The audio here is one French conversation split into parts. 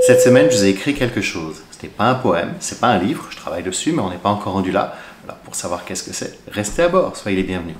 Cette semaine, je vous ai écrit quelque chose. Ce n'est pas un poème, c'est pas un livre, je travaille dessus, mais on n'est pas encore rendu là. Alors pour savoir qu'est-ce que c'est, restez à bord, soyez les bienvenus.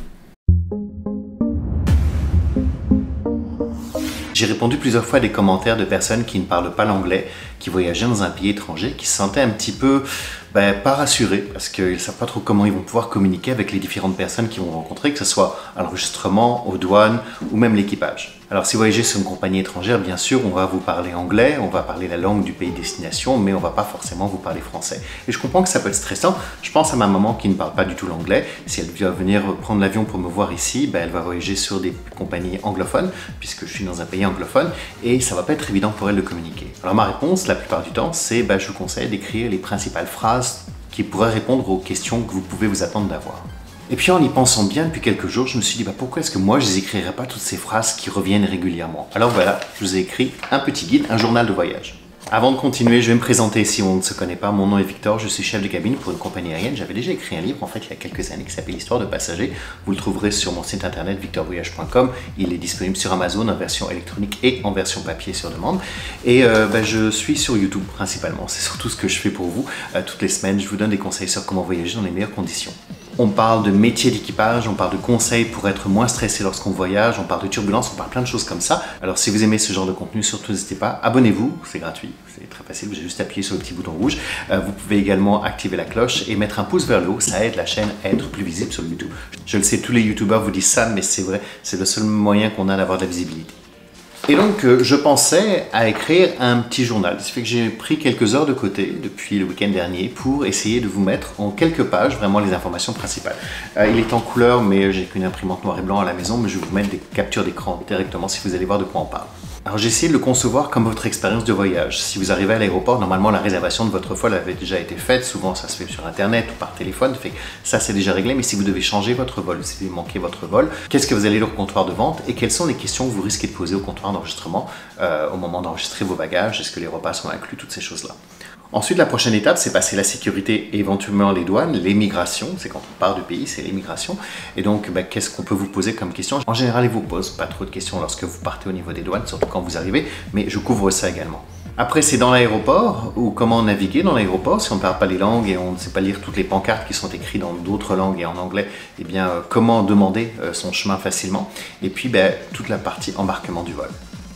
J'ai répondu plusieurs fois à des commentaires de personnes qui ne parlent pas l'anglais, qui voyageaient dans un pays étranger, qui se sentaient un petit peu pas rassurés parce qu'ils ne savent pas trop comment ils vont pouvoir communiquer avec les différentes personnes qu'ils vont rencontrer, que ce soit à l'enregistrement, aux douanes ou même l'équipage. Alors si vous voyagez sur une compagnie étrangère, bien sûr, on va vous parler anglais, on va parler la langue du pays de destination, mais on ne va pas forcément vous parler français. Et je comprends que ça peut être stressant. Je pense à ma maman qui ne parle pas du tout l'anglais. Si elle vient venir prendre l'avion pour me voir ici, elle va voyager sur des compagnies anglophones, puisque je suis dans un pays anglophone, et ça ne va pas être évident pour elle de communiquer. Alors ma réponse, la plupart du temps, c'est je vous conseille d'écrire les principales phrases qui pourraient répondre aux questions que vous pouvez vous attendre d'avoir. Et puis en y pensant bien depuis quelques jours, je me suis dit pourquoi est-ce que moi je n'écrirais pas toutes ces phrases qui reviennent régulièrement. Alors voilà, je vous ai écrit un petit guide, un journal de voyage. Avant de continuer, je vais me présenter si on ne se connaît pas. Mon nom est Victor, je suis chef de cabine pour une compagnie aérienne. J'avais déjà écrit un livre en fait il y a quelques années qui s'appelle Histoire de passagers. Vous le trouverez sur mon site internet victorvoyage.com. Il est disponible sur Amazon en version électronique et en version papier sur demande. Et je suis sur YouTube principalement. C'est surtout ce que je fais pour vous. Toutes les semaines, je vous donne des conseils sur comment voyager dans les meilleures conditions. On parle de métier d'équipage, on parle de conseils pour être moins stressé lorsqu'on voyage, on parle de turbulence, on parle plein de choses comme ça. Alors si vous aimez ce genre de contenu, surtout n'hésitez pas, abonnez-vous, c'est gratuit, c'est très facile, vous avez juste appuyé sur le petit bouton rouge. Vous pouvez également activer la cloche et mettre un pouce vers le haut, ça aide la chaîne à être plus visible sur YouTube. Je le sais, tous les youtubeurs vous disent ça, mais c'est vrai, c'est le seul moyen qu'on a d'avoir de la visibilité. Et donc, je pensais à écrire un petit journal. Ce qui fait que j'ai pris quelques heures de côté depuis le week-end dernier pour essayer de vous mettre en quelques pages vraiment les informations principales. Il est en couleur, mais j'ai qu'une imprimante noir et blanc à la maison, mais je vais vous mettre des captures d'écran directement si vous allez voir de quoi on parle. Alors j'ai essayé de le concevoir comme votre expérience de voyage. Si vous arrivez à l'aéroport, normalement la réservation de votre vol avait déjà été faite. Souvent ça se fait sur internet ou par téléphone, fait que ça c'est déjà réglé. Mais si vous devez changer votre vol, si vous manquez votre vol, qu'est-ce que vous allez lire au comptoir de vente et quelles sont les questions que vous risquez de poser au comptoir d'enregistrement au moment d'enregistrer vos bagages? Est-ce que les repas sont inclus? Toutes ces choses-là. Ensuite, la prochaine étape, c'est passer la sécurité et éventuellement les douanes, l'émigration. C'est quand on part du pays, c'est l'émigration. Et donc, qu'est-ce qu'on peut vous poser comme question? En général, ils ne vous posent pas trop de questions lorsque vous partez au niveau des douanes, surtout quand vous arrivez, mais je couvre ça également. Après, c'est dans l'aéroport, ou comment naviguer dans l'aéroport. Si on ne parle pas les langues et on ne sait pas lire toutes les pancartes qui sont écrites dans d'autres langues et en anglais, eh bien, comment demander son chemin facilement. Et puis, toute la partie embarquement du vol.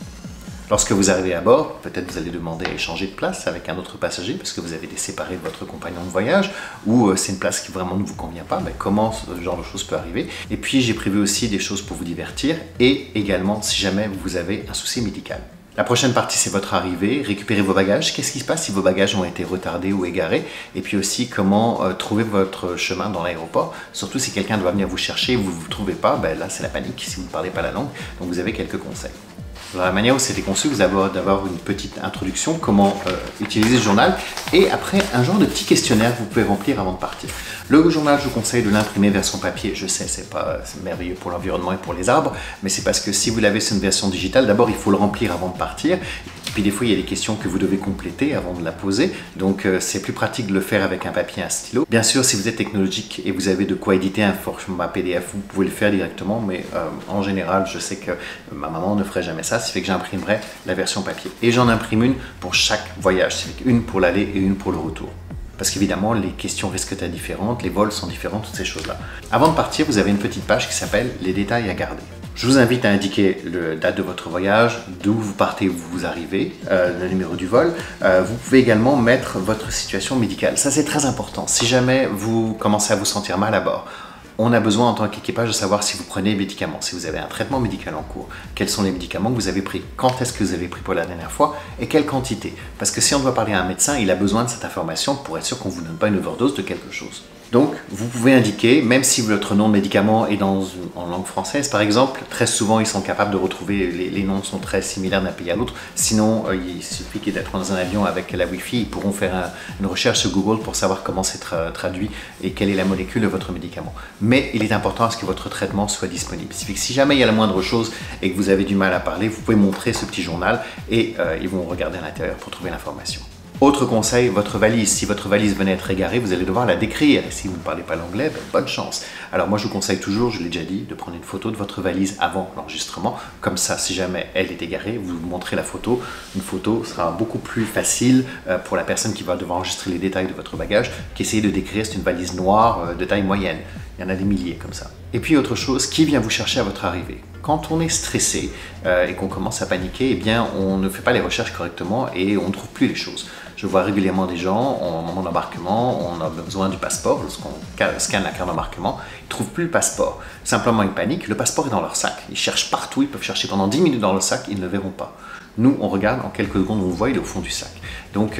Lorsque vous arrivez à bord, peut-être vous allez demander à échanger de place avec un autre passager parce que vous avez été séparé de votre compagnon de voyage ou c'est une place qui vraiment ne vous convient pas, comment ce genre de choses peut arriver. Et puis j'ai prévu aussi des choses pour vous divertir et également si jamais vous avez un souci médical. La prochaine partie, c'est votre arrivée, récupérer vos bagages. Qu'est-ce qui se passe si vos bagages ont été retardés ou égarés? Et puis aussi, comment trouver votre chemin dans l'aéroport. Surtout si quelqu'un doit venir vous chercher et vous ne vous trouvez pas, là c'est la panique si vous ne parlez pas la langue. Donc vous avez quelques conseils. Alors, la manière où c'était conçu, vous avez d'avoir une petite introduction, comment utiliser le journal, et après un genre de petit questionnaire que vous pouvez remplir avant de partir. Le journal, je vous conseille de l'imprimer version papier. Je sais, c'est merveilleux pour l'environnement et pour les arbres, mais c'est parce que si vous l'avez sur une version digitale, d'abord il faut le remplir avant de partir. Puis des fois, il y a des questions que vous devez compléter avant de la poser. Donc, c'est plus pratique de le faire avec un papier et un stylo. Bien sûr, si vous êtes technologique et vous avez de quoi éditer un format PDF, vous pouvez le faire directement. Mais en général, je sais que ma maman ne ferait jamais ça. Ce qui fait que j'imprimerai la version papier. Et j'en imprime une pour chaque voyage. C'est une pour l'aller et une pour le retour. Parce qu'évidemment, les questions risquent d'être différentes, les vols sont différents, toutes ces choses-là. Avant de partir, vous avez une petite page qui s'appelle « Les détails à garder ». Je vous invite à indiquer la date de votre voyage, d'où vous partez, où vous arrivez, le numéro du vol. Vous pouvez également mettre votre situation médicale. Ça, c'est très important. Si jamais vous commencez à vous sentir mal à bord, on a besoin en tant qu'équipage de savoir si vous prenez des médicaments, si vous avez un traitement médical en cours, quels sont les médicaments que vous avez pris, quand est-ce que vous avez pris pour la dernière fois et quelle quantité. Parce que si on doit parler à un médecin, il a besoin de cette information pour être sûr qu'on ne vous donne pas une overdose de quelque chose. Donc, vous pouvez indiquer, même si votre nom de médicament est en langue française, par exemple, très souvent, ils sont capables de retrouver, les noms sont très similaires d'un pays à l'autre. Sinon, il suffit d'être dans un avion avec la Wi-Fi, ils pourront faire une recherche sur Google pour savoir comment c'est traduit et quelle est la molécule de votre médicament. Mais il est important à ce que votre traitement soit disponible. Ce qui fait que si jamais il y a la moindre chose et que vous avez du mal à parler, vous pouvez montrer ce petit journal et ils vont regarder à l'intérieur pour trouver l'information. Autre conseil, votre valise. Si votre valise venait être égarée, vous allez devoir la décrire. Et si vous ne parlez pas l'anglais, bonne chance. Alors moi je vous conseille toujours, je l'ai déjà dit, de prendre une photo de votre valise avant l'enregistrement. Comme ça, si jamais elle est égarée, vous montrez la photo. Une photo sera beaucoup plus facile pour la personne qui va devoir enregistrer les détails de votre bagage qu'essayer de décrire. C'est une valise noire de taille moyenne. Il y en a des milliers comme ça. Et puis autre chose, qui vient vous chercher à votre arrivée? Quand on est stressé et qu'on commence à paniquer, eh bien on ne fait pas les recherches correctement et on ne trouve plus les choses. Je vois régulièrement des gens, au moment d'embarquement, on a besoin du passeport, lorsqu'on scanne la carte d'embarquement, ils ne trouvent plus le passeport. Simplement ils paniquent, le passeport est dans leur sac. Ils cherchent partout, ils peuvent chercher pendant 10 minutes dans le sac, ils ne le verront pas. Nous, on regarde, en quelques secondes, on le voit, il est au fond du sac. Donc,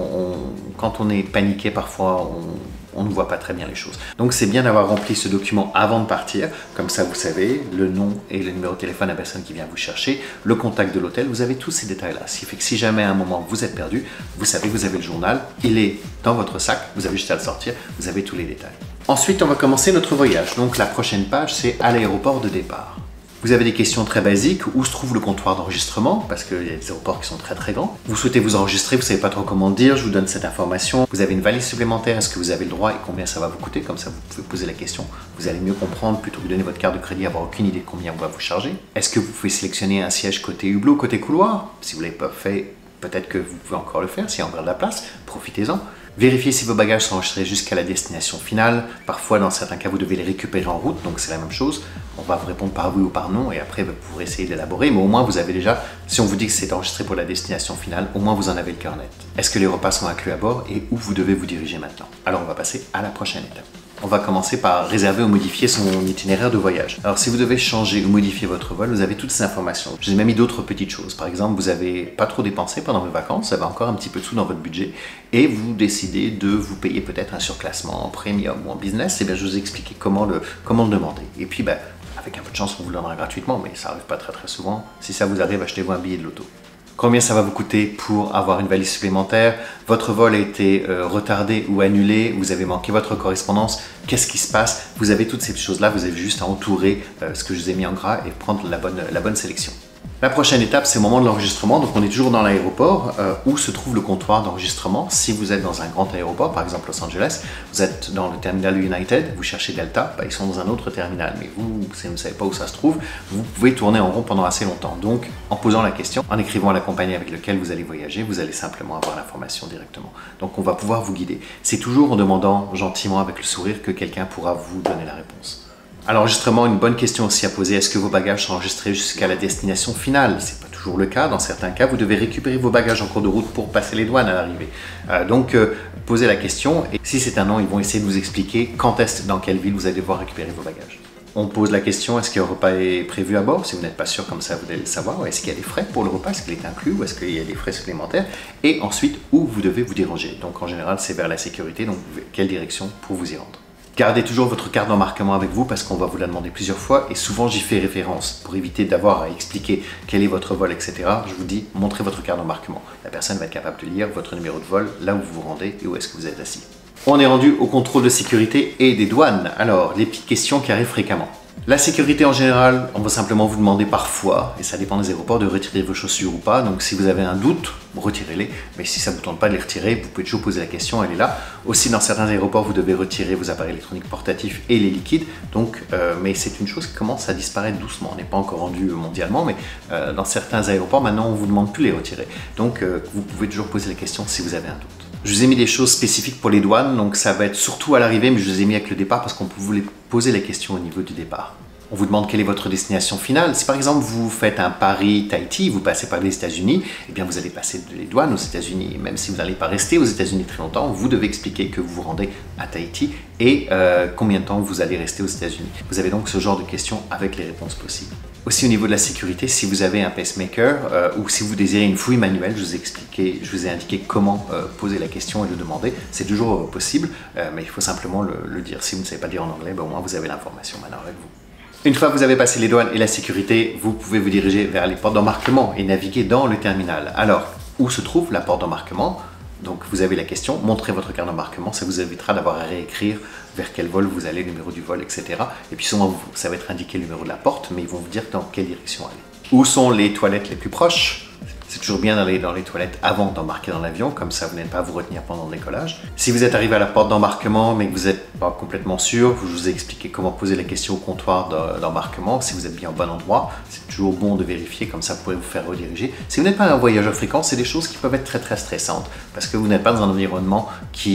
quand on est paniqué, parfois, on ne voit pas très bien les choses. Donc, c'est bien d'avoir rempli ce document avant de partir. Comme ça, vous savez le nom et le numéro de téléphone de la personne qui vient vous chercher, le contact de l'hôtel, vous avez tous ces détails-là. Ce qui fait que si jamais à un moment vous êtes perdu, vous savez que vous avez le journal, il est dans votre sac, vous avez juste à le sortir, vous avez tous les détails. Ensuite, on va commencer notre voyage. Donc, la prochaine page, c'est à l'aéroport de départ. Vous avez des questions très basiques, où se trouve le comptoir d'enregistrement, parce qu'il y a des aéroports qui sont très très grands. Vous souhaitez vous enregistrer, vous ne savez pas trop comment dire, je vous donne cette information. Vous avez une valise supplémentaire, est-ce que vous avez le droit et combien ça va vous coûter? Comme ça, vous pouvez poser la question. Vous allez mieux comprendre plutôt que de donner votre carte de crédit, avoir aucune idée de combien on va vous charger. Est-ce que vous pouvez sélectionner un siège côté hublot, côté couloir? Si vous ne l'avez pas fait, peut-être que vous pouvez encore le faire, s'il y a encore de la place, profitez-en. Vérifiez si vos bagages sont enregistrés jusqu'à la destination finale. Parfois, dans certains cas, vous devez les récupérer en route, donc c'est la même chose. On va vous répondre par oui ou par non, et après, vous pourrez essayer d'élaborer. Mais au moins, vous avez déjà, si on vous dit que c'est enregistré pour la destination finale, au moins vous en avez le cœur net. Est-ce que les repas sont inclus à bord et où vous devez vous diriger maintenant? Alors, on va passer à la prochaine étape. On va commencer par réserver ou modifier son itinéraire de voyage. Alors si vous devez changer ou modifier votre vol, vous avez toutes ces informations. Je vous ai même mis d'autres petites choses. Par exemple, vous n'avez pas trop dépensé pendant vos vacances, vous avez encore un petit peu de sous dans votre budget et vous décidez de vous payer peut-être un surclassement en premium ou en business. Et bien je vous ai expliqué comment le demander. Et puis avec un peu de chance, on vous le donnera gratuitement, mais ça n'arrive pas très souvent. Si ça vous arrive, achetez-vous un billet de loto. Combien ça va vous coûter pour avoir une valise supplémentaire? Votre vol a été retardé ou annulé, vous avez manqué votre correspondance, qu'est-ce qui se passe? Vous avez toutes ces choses-là, vous avez juste à entourer ce que je vous ai mis en gras et prendre la bonne sélection. La prochaine étape, c'est au moment de l'enregistrement. Donc on est toujours dans l'aéroport où se trouve le comptoir d'enregistrement. Si vous êtes dans un grand aéroport, par exemple Los Angeles, vous êtes dans le terminal United, vous cherchez Delta, ils sont dans un autre terminal. Mais vous, si vous ne savez pas où ça se trouve, vous pouvez tourner en rond pendant assez longtemps. Donc en posant la question, en écrivant à la compagnie avec laquelle vous allez voyager, vous allez simplement avoir l'information directement. Donc on va pouvoir vous guider. C'est toujours en demandant gentiment avec le sourire que quelqu'un pourra vous donner la réponse. À l'enregistrement, une bonne question aussi à poser, est-ce que vos bagages sont enregistrés jusqu'à la destination finale? Ce n'est pas toujours le cas, dans certains cas, vous devez récupérer vos bagages en cours de route pour passer les douanes à l'arrivée. Donc, posez la question, et si c'est un non, ils vont essayer de vous expliquer quand est-ce, dans quelle ville vous allez devoir récupérer vos bagages. On pose la question, est-ce qu'un repas est prévu à bord? Si vous n'êtes pas sûr, comme ça, vous allez le savoir. Est-ce qu'il y a des frais pour le repas? Est-ce qu'il est inclus ou est-ce qu'il y a des frais supplémentaires? Et ensuite, où vous devez vous diriger? Donc, en général, c'est vers la sécurité, donc quelle direction pour vous y rendre? Gardez toujours votre carte d'embarquement avec vous parce qu'on va vous la demander plusieurs fois et souvent j'y fais référence pour éviter d'avoir à expliquer quel est votre vol, etc. Je vous dis, montrez votre carte d'embarquement. La personne va être capable de lire votre numéro de vol, là où vous vous rendez et où est-ce que vous êtes assis. On est rendu au contrôle de sécurité et des douanes. Alors, les petites questions qui arrivent fréquemment. La sécurité en général, on va simplement vous demander parfois, et ça dépend des aéroports, de retirer vos chaussures ou pas. Donc si vous avez un doute, retirez-les. Mais si ça ne vous tente pas de les retirer, vous pouvez toujours poser la question, elle est là. Aussi dans certains aéroports, vous devez retirer vos appareils électroniques portatifs et les liquides. Donc, mais c'est une chose qui commence à disparaître doucement. On n'est pas encore rendu mondialement, mais dans certains aéroports, maintenant on ne vous demande plus de les retirer. Donc vous pouvez toujours poser la question si vous avez un doute. Je vous ai mis des choses spécifiques pour les douanes, donc ça va être surtout à l'arrivée, mais je vous ai mis avec le départ parce qu'on peut vous poser la question au niveau du départ. On vous demande quelle est votre destination finale. Si par exemple vous faites un Paris-Tahiti, vous passez par les États-Unis, eh bien vous allez passer les douanes aux États-Unis. Et même si vous n'allez pas rester aux États-Unis très longtemps, vous devez expliquer que vous vous rendez à Tahiti et combien de temps vous allez rester aux États-Unis. Vous avez donc ce genre de questions avec les réponses possibles. Aussi au niveau de la sécurité, si vous avez un pacemaker ou si vous désirez une fouille manuelle, je vous ai indiqué comment poser la question et le demander. C'est toujours possible, mais il faut simplement le dire. Si vous ne savez pas dire en anglais, au moins vous avez l'information maintenant avec vous. Une fois que vous avez passé les douanes et la sécurité, vous pouvez vous diriger vers les portes d'embarquement et naviguer dans le terminal. Alors, où se trouve la porte d'embarquement? Donc vous avez la question, montrez votre carte d'embarquement, ça vous évitera d'avoir à réécrire vers quel vol vous allez, le numéro du vol, etc. Et puis souvent, ça va être indiqué le numéro de la porte, mais ils vont vous dire dans quelle direction aller. Où sont les toilettes les plus proches? C'est toujours bien d'aller dans les toilettes avant d'embarquer dans l'avion, comme ça vous n'allez pas à vous retenir pendant le décollage. Si vous êtes arrivé à la porte d'embarquement mais que vous n'êtes pas complètement sûr, je vous ai expliqué comment poser la question au comptoir d'embarquement, si vous êtes bien au bon endroit. C'est toujours bon de vérifier, comme ça vous pourrez vous faire rediriger. Si vous n'êtes pas un voyageur fréquent, c'est des choses qui peuvent être très stressantes parce que vous n'êtes pas dans un environnement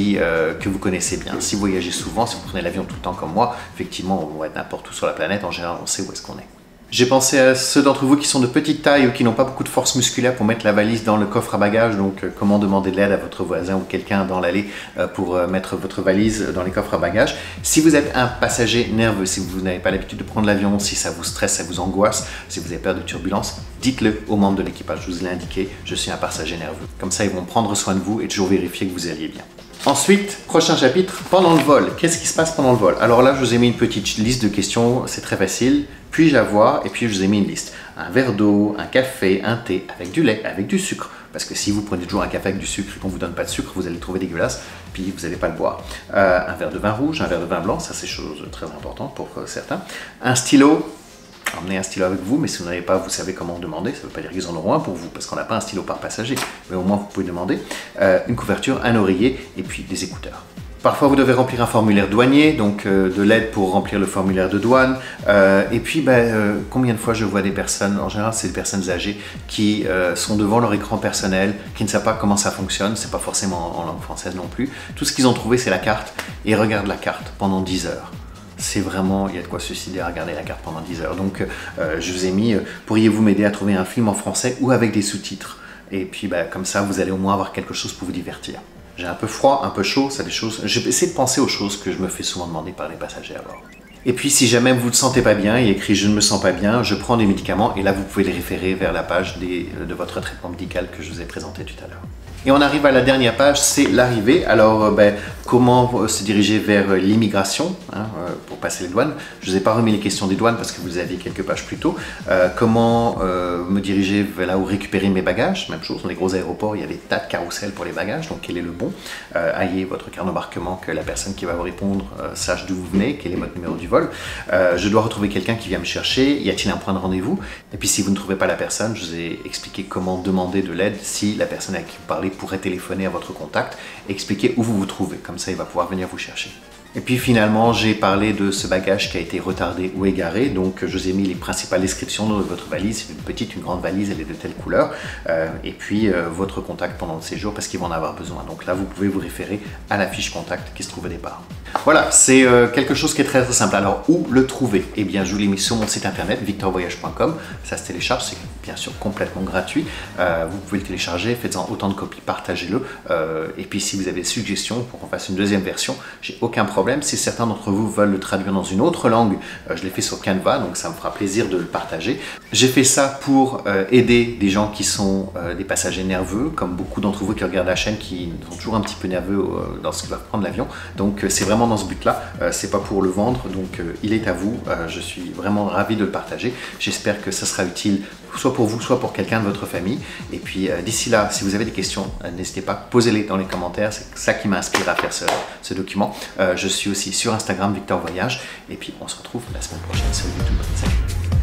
que vous connaissez bien. Si vous voyagez souvent, si vous prenez l'avion tout le temps comme moi, effectivement on va être n'importe où sur la planète, en général on sait où est-ce qu'on est. J'ai pensé à ceux d'entre vous qui sont de petite taille ou qui n'ont pas beaucoup de force musculaire pour mettre la valise dans le coffre à bagages. Donc comment demander de l'aide à votre voisin ou quelqu'un dans l'allée pour mettre votre valise dans les coffres à bagages. Si vous êtes un passager nerveux, si vous n'avez pas l'habitude de prendre l'avion, si ça vous stresse, ça vous angoisse, si vous avez peur de turbulence, dites-le aux membres de l'équipage. Je vous l'ai indiqué, je suis un passager nerveux. Comme ça ils vont prendre soin de vous et toujours vérifier que vous alliez bien. Ensuite, prochain chapitre, pendant le vol. Qu'est-ce qui se passe pendant le vol? Alors là, je vous ai mis une petite liste de questions, c'est très facile. Puis-je avoir? Et puis je vous ai mis une liste. Un verre d'eau, un café, un thé, avec du lait, avec du sucre. Parce que si vous prenez toujours un café avec du sucre et qu'on ne vous donne pas de sucre, vous allez le trouver dégueulasse, puis vous n'allez pas le boire. Un verre de vin rouge, un verre de vin blanc, ça c'est chose très importante pour certains. Un stylo. Emmenez un stylo avec vous, mais si vous n'avez pas, vous savez comment demander. Ça ne veut pas dire qu'ils en auront un pour vous, parce qu'on n'a pas un stylo par passager. Mais au moins, vous pouvez demander. Une couverture, un oreiller et puis des écouteurs. Parfois, vous devez remplir un formulaire douanier, donc de l'aide pour remplir le formulaire de douane. Et puis, combien de fois je vois des personnes, en général, c'est des personnes âgées, qui sont devant leur écran personnel, qui ne savent pas comment ça fonctionne. C'est pas forcément en langue française non plus. Tout ce qu'ils ont trouvé, c'est la carte. Et ils regardent la carte pendant 10 heures. C'est vraiment, il y a de quoi se suicider à regarder la carte pendant 10 heures. Donc, je vous ai mis, pourriez-vous m'aider à trouver un film en français ou avec des sous-titres? Et puis, comme ça, vous allez au moins avoir quelque chose pour vous divertir. J'ai un peu froid, un peu chaud, ça des choses. J'ai essayé de penser aux choses que je me fais souvent demander par les passagers alors. Et puis, si jamais vous ne le sentez pas bien, il y a écrit « je ne me sens pas bien », je prends des médicaments et là, vous pouvez les référer vers la page de votre traitement médical que je vous ai présenté tout à l'heure. Et on arrive à la dernière page, c'est l'arrivée. Alors, comment se diriger vers l'immigration pour passer les douanes. Je ne vous ai pas remis les questions des douanes parce que vous les aviez quelques pages plus tôt. Comment me diriger vers là où récupérer mes bagages. Même chose, dans les gros aéroports, il y a des tas de carrousels pour les bagages. Donc, quel est le bon? Ayez votre carte d'embarquement, que la personne qui va vous répondre sache d'où vous venez, quel est votre numéro du vol. Je dois retrouver quelqu'un qui vient me chercher. Y a-t-il un point de rendez-vous? Et puis, si vous ne trouvez pas la personne, je vous ai expliqué comment demander de l'aide si la personne à qui vous parlez pourrait téléphoner à votre contact, expliquer où vous vous trouvez, comme ça il va pouvoir venir vous chercher. Et puis finalement, j'ai parlé de ce bagage qui a été retardé ou égaré, donc je vous ai mis les principales descriptions de votre valise, une petite, une grande valise, elle est de telle couleur, et puis votre contact pendant le séjour parce qu'ils vont en avoir besoin. Donc là, vous pouvez vous référer à la fiche contact qui se trouve au départ. Voilà, c'est quelque chose qui est très simple. Alors, où le trouver? Eh bien, je vous l'ai mis sur mon site internet, victorvoyage.com. Ça se télécharge, c'est bien sûr complètement gratuit. Vous pouvez le télécharger, faites-en autant de copies, partagez-le. Et puis, si vous avez des suggestions pour qu'on fasse une deuxième version, j'ai aucun problème. Si certains d'entre vous veulent le traduire dans une autre langue, je l'ai fait sur Canva, donc ça me fera plaisir de le partager. J'ai fait ça pour aider des gens qui sont des passagers nerveux, comme beaucoup d'entre vous qui regardent la chaîne, qui sont toujours un petit peu nerveux lorsqu'ils doivent prendre l'avion. Donc, c'est vraiment dans ce but-là, c'est pas pour le vendre, donc il est à vous. Je suis vraiment ravi de le partager. J'espère que ça sera utile soit pour vous, soit pour quelqu'un de votre famille. Et puis d'ici là, si vous avez des questions, n'hésitez pas, posez-les dans les commentaires. C'est ça qui m'inspire à faire ce document. Je suis aussi sur Instagram, Victor Voyage. Et puis on se retrouve la semaine prochaine sur YouTube. Salut!